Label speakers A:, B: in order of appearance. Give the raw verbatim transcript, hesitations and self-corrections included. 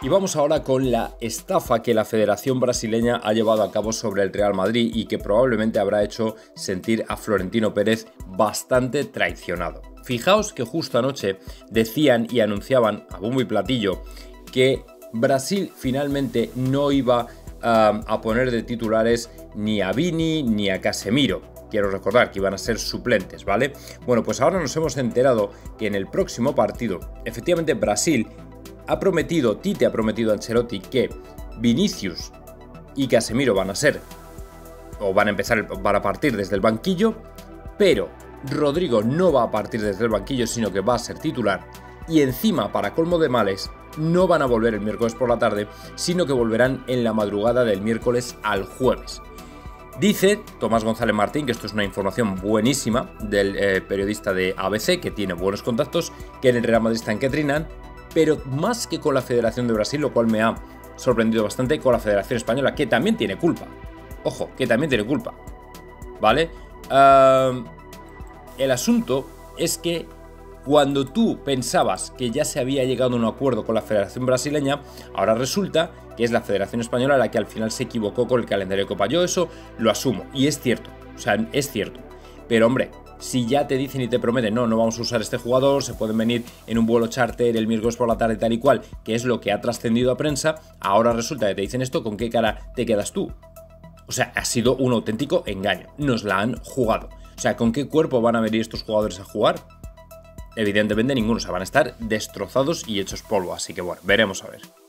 A: Y vamos ahora con la estafa que la Federación Brasileña ha llevado a cabo sobre el Real Madrid y que probablemente habrá hecho sentir a Florentino Pérez bastante traicionado. Fijaos que justo anoche decían y anunciaban a bombo y platillo que Brasil finalmente no iba uh, a poner de titulares ni a Vini ni a Casemiro. Quiero recordar que iban a ser suplentes, ¿vale? Bueno, pues ahora nos hemos enterado que en el próximo partido, efectivamente Brasil ha prometido, Tite ha prometido a Ancelotti que Vinicius y Casemiro van a ser, o van a empezar, van a partir desde el banquillo, pero Rodrigo no va a partir desde el banquillo, sino que va a ser titular. Y encima, para colmo de males, no van a volver el miércoles por la tarde, sino que volverán en la madrugada del miércoles al jueves. Dice Tomás González Martín, que esto es una información buenísima del eh, periodista de A B C, que tiene buenos contactos, que en el Real Madrid están que trinan, pero más que con la Federación de Brasil, lo cual me ha sorprendido bastante, con la Federación Española, que también tiene culpa. Ojo, que también tiene culpa, ¿vale? Uh, el asunto es que cuando tú pensabas que ya se había llegado a un acuerdo con la Federación Brasileña, ahora resulta que es la Federación Española la que al final se equivocó con el calendario de Copa. Yo eso lo asumo, y es cierto, o sea, es cierto. Pero hombre, si ya te dicen y te prometen, no, no vamos a usar este jugador, se pueden venir en un vuelo charter el miércoles por la tarde tal y cual, que es lo que ha trascendido a prensa, ahora resulta que te dicen esto, ¿con qué cara te quedas tú? O sea, ha sido un auténtico engaño, nos la han jugado. O sea, ¿con qué cuerpo van a venir estos jugadores a jugar? Evidentemente ninguno, o sea, van a estar destrozados y hechos polvo, así que bueno, veremos a ver.